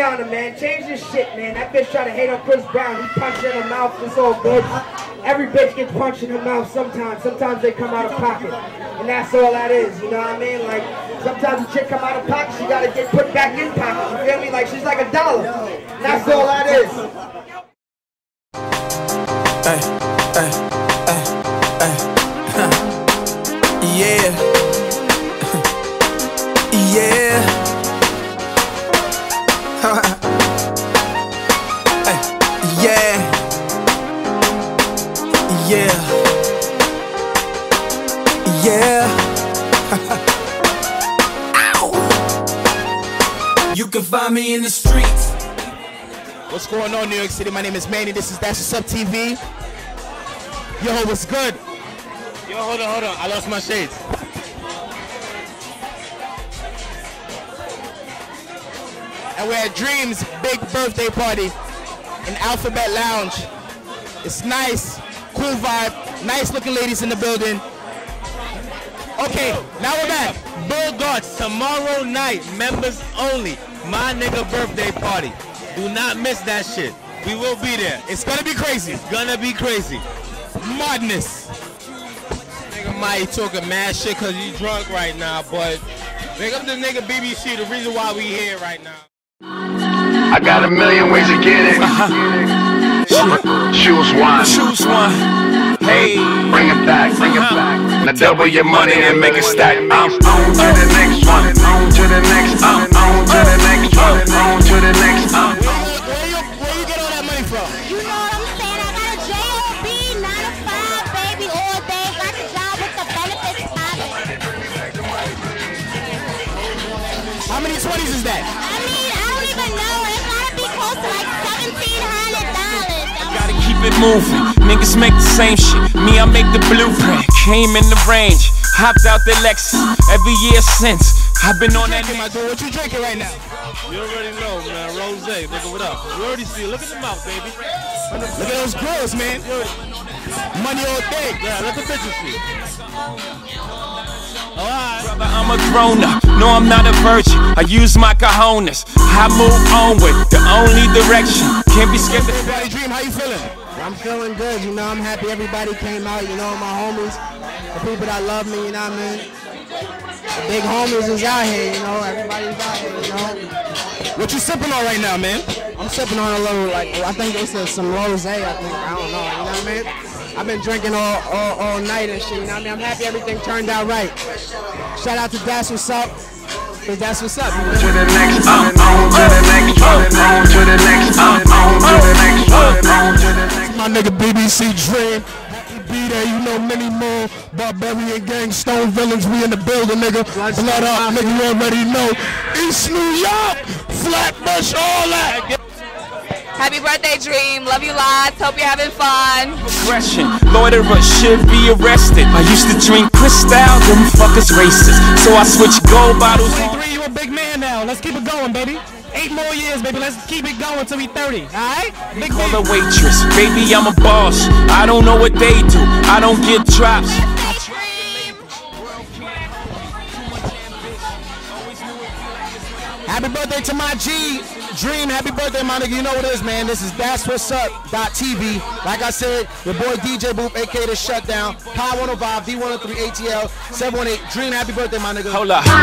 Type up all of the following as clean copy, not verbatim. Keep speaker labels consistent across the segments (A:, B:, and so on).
A: Rihanna, man. Change this shit, man. That bitch tried to hate on Chris Brown. He punched her in the mouth. It's all good. Every bitch gets punched in the mouth sometimes. Sometimes they come out of pocket. And that's all that is, you know what I mean? Like, sometimes a chick come out of pocket, she gotta get put back in pocket. You feel me? Like, she's like $1. And that's all that is.
B: Hey, hey, hey, hey. Yeah. Yeah. Yeah. Yeah. Yeah. Ow. You can find me in the streets.
C: What's going on, New York City? My name is Manny. This is That's What's Up TV. Yo, what's good? Yo, hold on. I lost my shades. And we're at Dream's big birthday party in Alphabet Lounge. It's nice, cool vibe, nice looking ladies in the building. Okay, now we're back.
D: Bull Guards, tomorrow night, members only. My nigga birthday party. Do not miss that shit. We will be there.
C: It's gonna be crazy.
D: It's gonna be crazy.
C: Madness.
D: Nigga might talking mad shit cause he drunk right now, but big up the nigga BBC, the reason why we here right now.
E: I got a million ways to get it. Choose one.
B: Choose one. Hey.
E: Bring it back, bring it back. Now double your money and make it stack. I'm on to the next one. On to the next. I'm on to the next one. On to the next.
C: Where you get all that money from?
F: You know what I'm saying? I got a job, 9 to 5, baby, all day. Got the job with the benefits popping.
C: How many 20s is that?
F: I mean, I don't even know. It gotta be close to like $1,700.
B: Gotta keep it moving. Niggas make the same shit. Me, I make the blueprint. Came in the range. Hopped out the Lexus. Every year since. I've been on that.
C: My dude, what you drinking right now?
D: You already know, man. Rose, nigga, what up? You already see it. Look at the mouth, baby.
C: Look at those girls, man. Money all day.
D: Yeah, let the bitches see. Alright.
B: Brother, I'm a grown up. No, I'm not a virgin. I use my cojones. I move onward. The only direction. Can't be scared to
C: Everybody Dream, how you feeling?
A: I'm feeling good, you know, I'm happy everybody came out, you know, my homies, the people that love me, you know what I mean? The big homies is out here, you know, everybody's out here, you know?
C: What you sipping on right now, man?
A: I'm sipping on a little, like, I think they said some rosé, I think, I don't know, you know what I mean? I've been drinking all night and shit, you know what I mean? I'm happy everything turned out right. Shout out to That's What's Up, because that's what's up. You know?
E: To the next, on to the next, on to the next, on to the next, on to the next.
C: My nigga BBC Dream. Happy be there, you know, many more Barbarian Gang, Stone Villains, we in the building, nigga. Blood up, nigga, you already know. East New York, Flatbush, all that.
G: Happy birthday, Dream. Love you lots. Hope you're having fun.
B: aggression. Loiterers should be arrested. I used to drink Cristal, them fuckers racist. So I switched gold bottles on.
C: 23, you a big man now. Let's keep it going, baby. 8 more years, baby. Let's keep it going till we 30. Alright? Big
B: Call the waitress. Baby, I'm a boss. I don't know what they do. I don't get drops.
C: Happy birthday to my G. Dream, happy birthday, my nigga. You know what it is, man. This is That's What's Up .TV. Like I said, your boy DJ Boop, aka The Shutdown. Pi 105, D103 ATL 718. Dream, happy birthday, my nigga.
B: Hold up.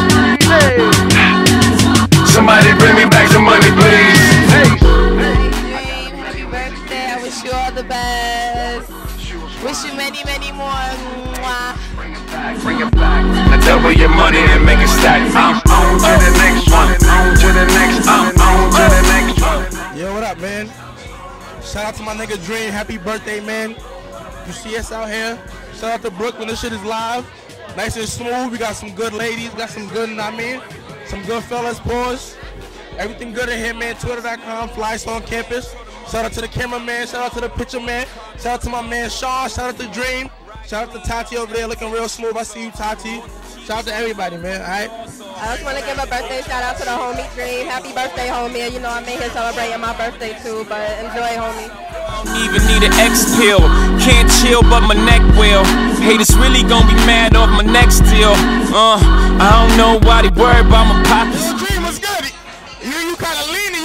E: Somebody bring me back some money, please.
G: Dream, happy birthday. I wish you all the best. Wish you many, many more. Mwah.
E: Bring it back. Now double your money and make it stack. I'm on to the next one. On to the next. I'm on to the next one.
C: Yo, what up, man? Shout out to my nigga Dream. Happy birthday, man. You see us out here. Shout out to Brooklyn. This shit is live. Nice and smooth. We got some good ladies. Got some good, I mean, some good fellas. Pause. Everything good in here, man. Twitter.com. Flystone Campus. Shout out to the cameraman. Shout out to the picture man. Shout out to my man Sean. Shout out to Dream. Shout out to Tati over there looking real smooth. I see you, Tati. Shout out to everybody, man. All right?
H: I just want to give a birthday shout out to the homie Dream. Happy birthday, homie. You know, I'm in here celebrating my birthday too, but enjoy, homie.
B: Don't even need an X pill. Can't chill, but my neck will. Haters really gonna be mad off my next deal. I don't know why they worry about my pockets.
C: Dream, what's good? You kind of leaning.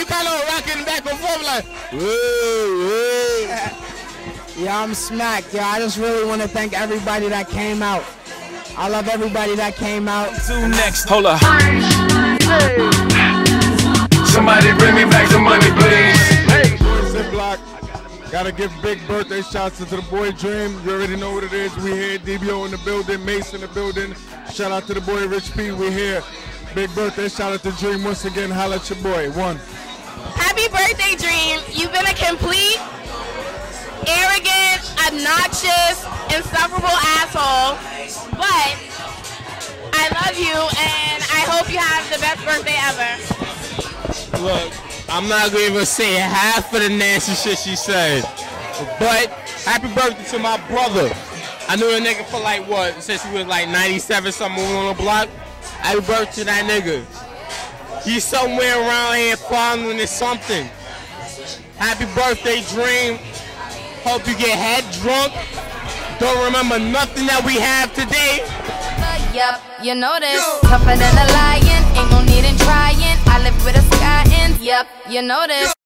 A: Yeah, I'm smacked. Yeah, I just really want to thank everybody that came out. I love everybody that came out.
B: To next, hold up.
E: Somebody bring me back some money, please.
C: Ziploc. Gotta give big birthday shots to the boy Dream. You already know what it is. We here, DBO in the building, Mace in the building. Shout out to the boy Rich P. We here. Big birthday shout out to Dream once again. Holla at your boy. One.
G: Happy birthday, Dream. You've been a complete, arrogant, obnoxious, insufferable asshole. But I love you, and I hope you have the best birthday ever.
D: Look, I'm not gonna even say half of the nasty shit she said. But happy birthday to my brother. I knew a nigga for like what, since he was like 97 something on the block. Happy birthday to that nigga. He's somewhere around here fondling or something. Happy birthday, Dream. Hope you get head drunk. Don't remember nothing that we have today.
F: Yup, you know this. Tougher than a lion, ain't no need in trying. I live with a sky in. Yup, you know this.